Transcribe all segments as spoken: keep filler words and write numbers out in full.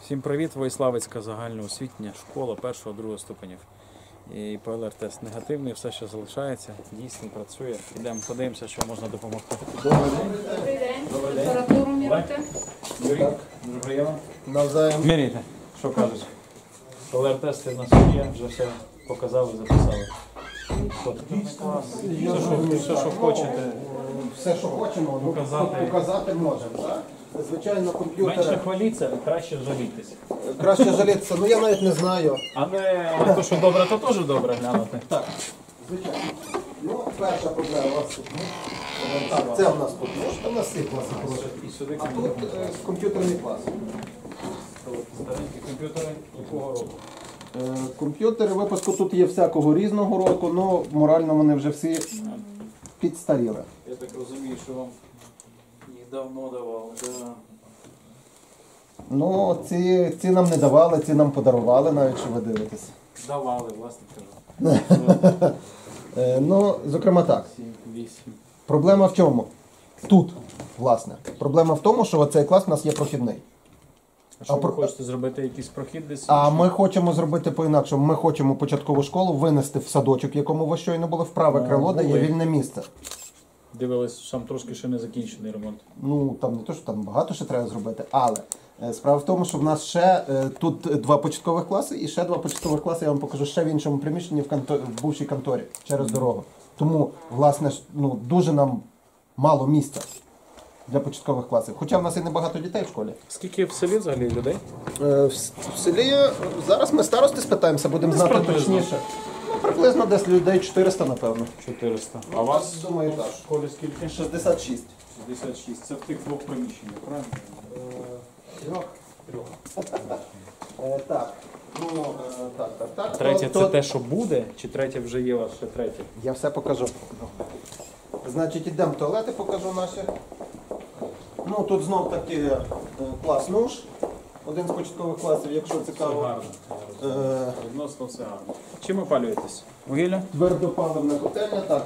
Всім привіт, Воїславецька загальноосвітня школа першого-другого ступенів. І П Л Р-тест негативний, все ще залишається, дійсно працює. Ідемо, подивимося, що можна допомогти. Добрий день. Добрий день. Температуру міряти. Юрій, дуже приємно. Навзаєм. Міряйте, що кажуть. П Л Р-тести в нас є, вже все показали, записали. Все, що, все, що хочете. Все, що хочемо, ну, Показати. показати можемо. Так? Звичайно, Менше комп'ютер хваліться, краще жалітися. краще жалітися, ну я навіть не знаю. Але, але то, що добре, то теж добре глянути. Так, звичайно. Ну, перша проблема у вас тут. Так, це у нас тут ножка, у нас всі класи хороші. І сюди А тут е, комп'ютерний клас. старенькі комп'ютери якого року? Е, Комп'ютери випуску тут є всякого різного року, але морально вони вже всі підстаріли. Я так розумію, що вам їх давно давали. Да. Ну, ці, ці нам не давали, ці нам подарували, навіть що ви дивитесь. Давали, власне кажу. Е, Ну, зокрема так. сім, вісім. Проблема в чому? Тут, власне. Проблема в тому, що цей клас у нас є прохідний. А що А ви про- хочете зробити якийсь прохід десь? А інший? ми хочемо зробити по-інакшому. Ми хочемо початкову школу винести в садочок, в якому ви щойно були, в праве А, крило, де є були. вільне місце. Дивились, що там трошки ще не закінчений ремонт. Ну, там не то, що там багато ще треба зробити, але е, справа в тому, що в нас ще е, тут два початкових класи і ще два початкових класи, я вам покажу ще в іншому приміщенні в, канто... в бувшій конторі через дорогу. Тому, власне, ж, ну, дуже нам мало місця для початкових класів. Хоча в нас і небагато дітей в школі. Скільки в селі взагалі людей? Е, В с- в селі зараз ми старости спитаємося, будемо Десь знати приблизно. точніше. Ну, приблизно десь людей чотириста, напевно. чотириста. А у вас думаю, ну, так. в школі скільки? шістдесят шість. шістдесят шість. Це в тих двох приміщеннях, правильно? Трьох. Трьох. Е, Так. Ну, е, так, так, так. Третє То- це то- те, що буде, чи третє вже є у вас ще третє? Я все покажу. Значить, йдемо в туалети, покажу наші. Ну, тут знов таки е, клас нуж. Один з початкових класів, якщо Все цікаво. гарно. я розумію. Е, Відносно все гарно. Чим опалюєтесь? Вугілля? Твердопаливна котельня, так.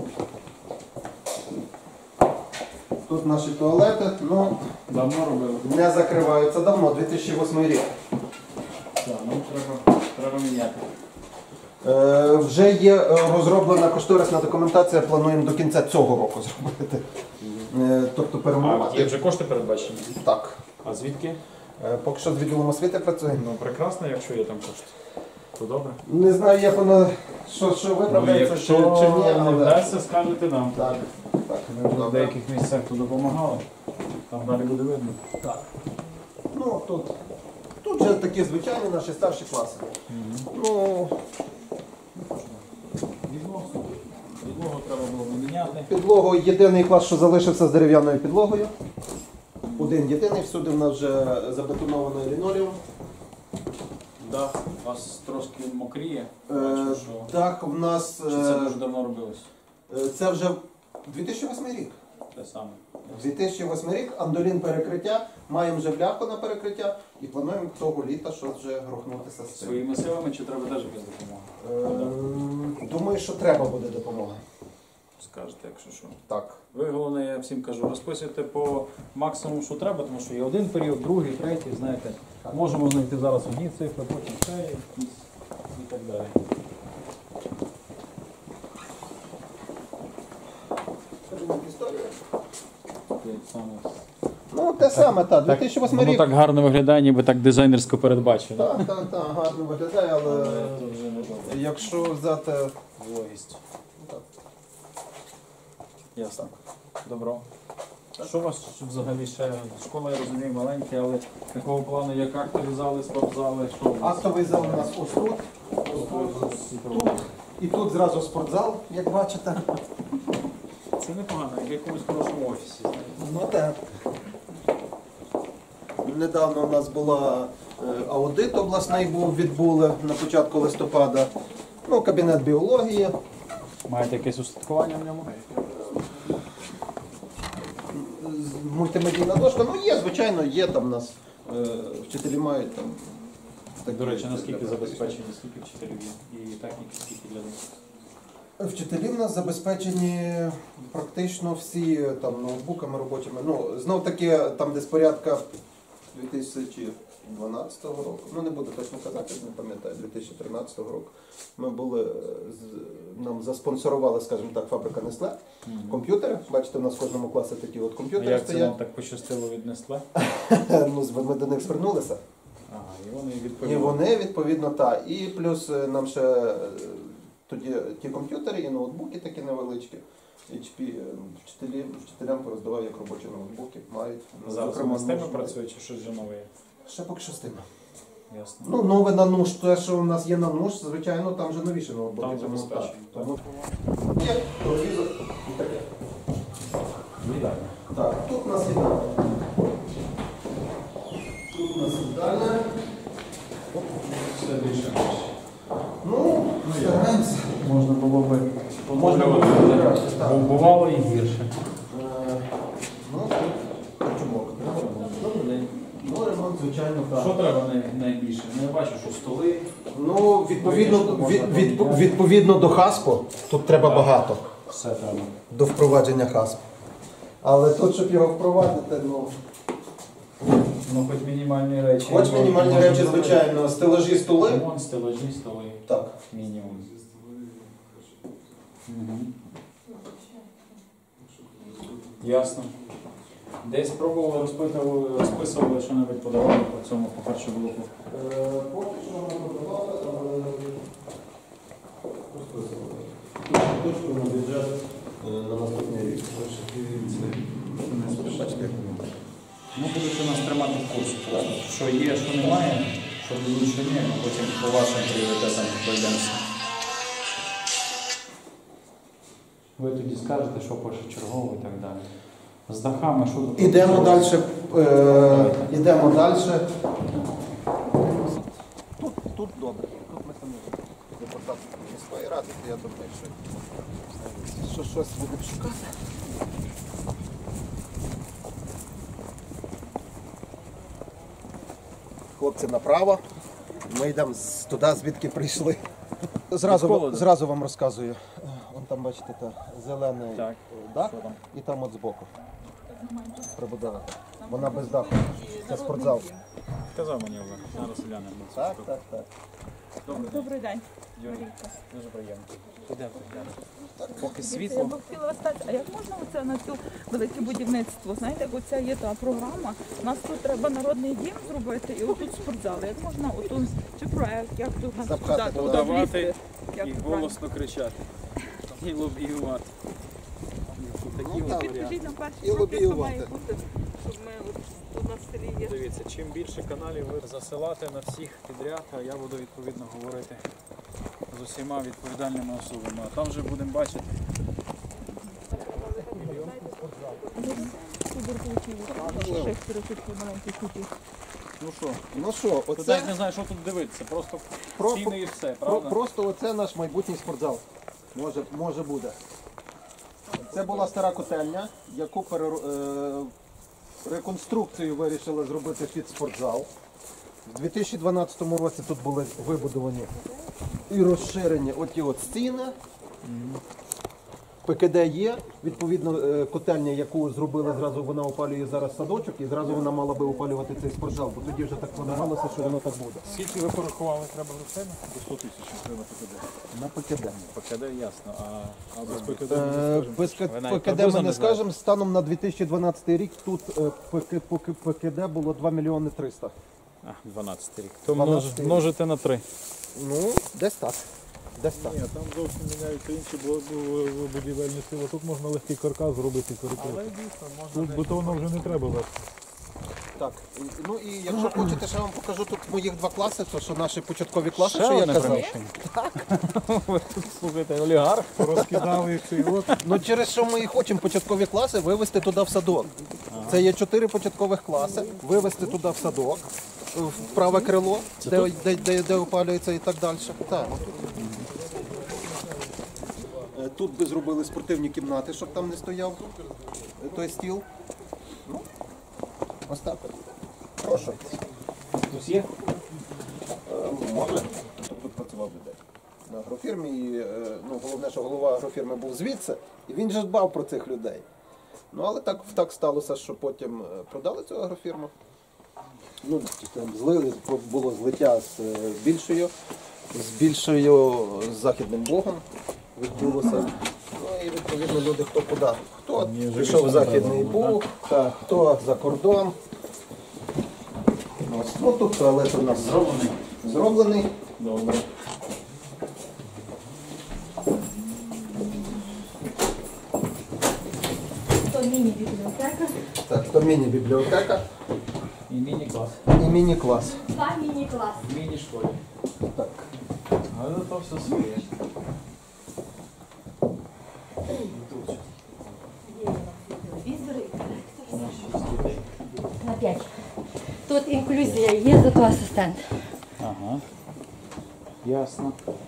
Тут наші туалети, ну, Давно робили. не закриваються давно, дві тисячі восьмий рік. Так, ну треба, треба міняти. Е, вже є е, розроблена кошторисна документація, плануємо до кінця цього року зробити. Е, тобто А є перемовляти. вже кошти передбачені? Так. А звідки? Е, поки що з відділом освіти працюємо. Ну прекрасно, якщо є там кошти. То добре. Не знаю, як воно, що, що Ну, виправляється, чи, якщо чи ні, не але... вдасться, скажете нам. Так, так. Ми вже в Добре. деяких місцях тут допомагали. Там далі буде видно. Так. Ну, тут, тут вже такі звичайні наші старші класи. Ну, Відносно. Підлогу треба було б міняти. підлогу єдиний клас, що залишився з дерев'яною підлогою. Один єдиний, всюди в нас вже забетонований лінолеум. Дах у вас трошки мокріє. Е, Бачу, що. Так, в нас... Чи це е, дуже давно робилось? е, Це вже дві тисячі восьмий рік. Те саме. дві тисячі восьмий рік, андолін перекриття, маємо вже бляху на перекриття і плануємо того літа щось вже грохнутися з цим. Своїми силами чи треба теж без допомоги? Е, Думаю, що треба буде допомога. Скажете, якщо що. Так. Ви, головне, я всім кажу, розписуйте по максимуму, що треба, тому що є один період, другий, третій, знаєте. Можемо знайти зараз одні цифри, потім ще якісь і так далі. Ну, те саме, так, дві тисячі восьмий Воно рік. так гарно виглядає, ніби так дизайнерсько передбачено. Так, так, так, гарно виглядає, але Це вже не добре. якщо взяти... Вологість. Ясно. Добро. Що у вас взагалі ще? Школа, я розумію, маленька, але такого плану, як актові зали, спортзали, що у вас? Актовий зал у нас ось тут, тут, і тут зразу спортзал, як бачите. Це непогано, як в якомусь хорошому офісі. знаєте. Ну так. Недавно у нас була е, аудит обласний був, відбули на початку листопада. Ну, кабінет біології. Маєте якесь устаткування в ньому? З- Мультимедійна дошка, ну є, звичайно, є там у нас. е, Вчителі мають там. Так, до речі, наскільки забезпечені, скільки вчителів є? І техніки, скільки для них? Вчителі в нас забезпечені практично всі там ноутбуками робочими. Ну, знов таки, там десь порядка дві тисячі дванадцятого року, ну не буду точно казати, не пам'ятаю, дві тисячі тринадцятого року, ми були, е, з- нам заспонсорували, скажімо так, фабрика Nestlé, комп'ютери. Бачите, у нас в кожному класі такі от А комп'ютери як це стоять. вам так пощастило віднесли? Ну, з- ми до них звернулися. Ага, і вони І відповіли. вони, відповідно, так. І плюс е, нам ще е, тоді ті комп'ютери і ноутбуки такі невеличкі. ейч пі е, вчителі, вчителям пороздавав як робочі ноутбуки, мають. Зараз Зокрема, вони з тими нуж- працює чи щось вже нове є? Ще поки що з тими. Ясно. Ну, нове на нуж, те, що у нас є на нуж, звичайно, там вже новіше ноутбуки. Там тому забезпечені, так. Тому є телевізор і таке. Їдальня. Так, тут у нас їдальня. Тут у нас їдальня. Все більше менше. Ну, стараємося. Можна було би Можна було б поновлювати. так. Бо бувало і гірше. Е, Ну, тут чубок. Добрий день. Ну, ремонт, звичайно, так. Що треба най- найбільше? Ну, я бачу, що столи. Ну, відповідно, від, від, відповідно до хаспу, тут треба багато Все треба. до впровадження хаспу. Але тут, щоб його впровадити, ну, Ну, хоч мінімальні речі. хоч мінімальні Можна речі, зробити. звичайно, стелажі, столи. Ремонт, стелажі, столи. Так. Мінімум. Мгм. Ясно. Десь пробували, розпитували, розписували, що небудь подавали по цьому, по першому блоку. Е, Поки що ми подавали, але розписували. Точку на бюджет е, на наступний рік. Бачите, як воно. Ну, будете нас тримати в курсі просто. Що є, що немає, що буде, що ні, а потім по вашим пріоритетам пройдемося. Ви тоді скажете, що першочергово і так далі. З дахами, що тут? Ідемо далі. Е, ідемо далі. Тут, тут добре. Тут ми самі депутат міської ради, то я думаю, що, що щось будемо шукати. Хлопці направо. Ми йдемо з- туди, звідки прийшли. Зразу, холоду? зразу вам розказую. Е, Вон там, бачите, та, зелений Так. е, дах Що там? і там от збоку. Прибудова. Вона без даху. Це спортзал. Сказав мені Олег. Зараз глянемо. на цю Так, штуку. так, так. Добрий день. Юрій, дуже приємно. Ідемо глянемо. Поки Я світло. б хотіла вас спитати, а як можна оце на цю велике будівництво? Знаєте, як оця є та програма. У нас тут треба народний дім зробити і отут спортзал. Як можна отут, чи проект, як тут нас Запхати, туди подавати влізти? Як І правильно? голосно кричати. І лобіювати. Такі Ну, от так. варіанти. Підкажіть нам перші І кроки, що лобіювати. має бути, щоб ми от тут на селі є. Дивіться, чим більше каналів ви засилати на всіх підряд, а я буду відповідно говорити з усіма відповідальними особами. А там вже будемо бачити. Шестеро тут маленьких кутів. Ну що, Ну що, тут оце навіть не знаю, що тут дивитися, просто Про- стіни і все, про- правда? просто оце наш майбутній спортзал. Може, може буде. Це була стара котельня, яку перер- е, реконструкцію вирішили зробити під спортзал. В дві тисячі дванадцятому році тут були вибудовані і розширені оті от стіни. ПКД є, відповідно, е, котельня, яку зробили зразу, вона опалює зараз садочок, і зразу вона мала би опалювати цей спортзал, бо тоді вже так планувалося, що воно так буде. Скільки ви порахували, треба грошей? До сто тисяч треба ПКД. На ПКД. ПКД ясно, а, а без ПКД Е, Без Ви навіть ПКД приблизно ми не не знаєте? скажемо. Станом на дві тисячі дванадцятий рік тут е, ПК ПК ПКД було два мільйони триста. А, дванадцятий рік. То дванадцятий рік. множите на три. Ну, десь так. Десь так. Ні, там зовсім міняються інші бу- бу- будівельні сили. Тут можна легкий каркас зробити коридор. Тут бетону вже не треба вести. Так. Ну і якщо хочете, ще вам покажу тут моїх два класи, то що наші початкові класи, Ще що я одне казав. приміщення. Слухайте, олігарх. Розкидали цей от. Ну через що ми і хочемо початкові класи вивезти туди в садок. Це є чотири початкових класи, вивезти туди в садок, в праве крило, де, де, де, де опалюється і так далі. Так. Е, Тут би зробили спортивні кімнати, щоб там не стояв е, той стіл. Ну, ось так. Прошу. Хтось є? Е, Може. Тут працював людей на агрофірмі. І, е, ну, головне, що голова агрофірми був звідси, і він же дбав про цих людей. Ну, але так, так сталося, що потім е, продали цю агрофірму. ну, там злили, було злиття з е, більшою, з більшою західним Богом відбулося. Ну і відповідно люди хто куди. Хто Ні, вже пішов в більше не західний треба, Бог, та, хто за кордон. Ось, ну тут туалет у нас Зроблений. зроблений. Добре. То міні-бібліотека, Так, то міні-бібліотека І міні-клас. і міні-клас. два міні-класи. В міні-школі. Так. Але то все своє. Тут. Є у нас телевізори і проектор. На п'ять. Тут інклюзія є, зато асистент. Ага. Ясно.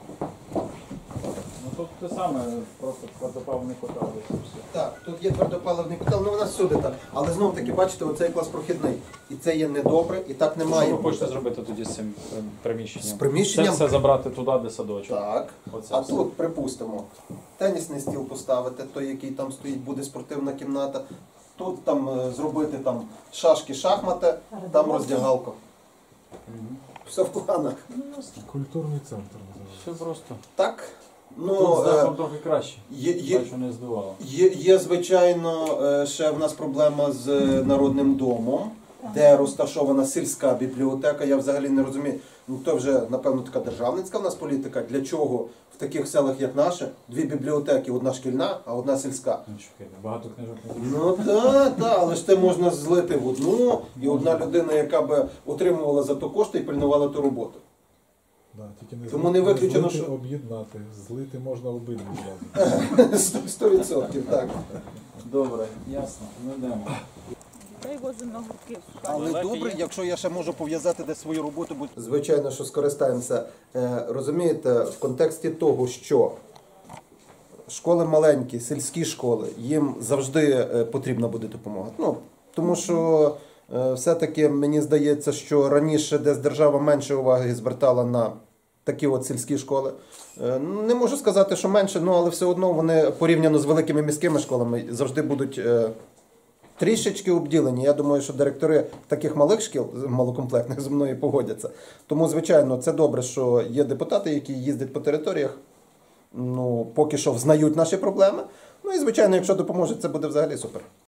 Ну тут те саме, просто твердопаливний котел десь і все. Так, тут є твердопаливний котел, ну у нас всюди так. Але знову таки, бачите, оцей клас прохідний. І це є недобре, і так не має Що ви бути. хочете зробити тоді з цим е, приміщенням? З приміщенням? Це все забрати туди, де садочок. Так. Оце А все. тут, припустимо, тенісний стіл поставити, той, який там стоїть, буде спортивна кімната. Тут там е, зробити там шашки, шахмати, там роздягалка. Мгм. Все в планах. Ну, ясно. Культурний центр називається. Все просто. Так. Тут Ну, з е, дахом трохи краще. є, є, Бачу, не здивувало. Є, є, звичайно, е, ще в нас проблема з е, Народним домом, де розташована сільська бібліотека. Я взагалі не розумію. Ну то вже, напевно, така державницька в нас політика. Для чого в таких селах, як наше, дві бібліотеки, одна шкільна, а одна сільська? Ну, чекайте, багато книжок не буде. Ну так, так, але ж це можна злити в одну, і одна людина, яка би отримувала за то кошти і пильнувала ту роботу. Да, тільки не Тому злити, не виключено, злити, що- об'єднати. Злити можна обидві зразу. Сто- Сто відсотків, так. Добре, ясно, ми йдемо. Та й возимо на гуртки. Але Лелеки добре, є? якщо я ще можу пов'язати десь свою роботу, бо звичайно, що скористаємося. Е, Розумієте, в контексті того, що школи маленькі, сільські школи, їм завжди е, потрібна буде допомога. Ну, тому що е, все-таки мені здається, що раніше десь держава менше уваги звертала на такі от сільські школи. Е, Не можу сказати, що менше, ну але все одно вони порівняно з великими міськими школами завжди будуть е, трішечки обділені. Я думаю, що директори таких малих шкіл, малокомплектних, зі мною погодяться. Тому, звичайно, це добре, що є депутати, які їздять по територіях, ну, поки що взнають наші проблеми. Ну і, звичайно, якщо допоможе, це буде взагалі супер.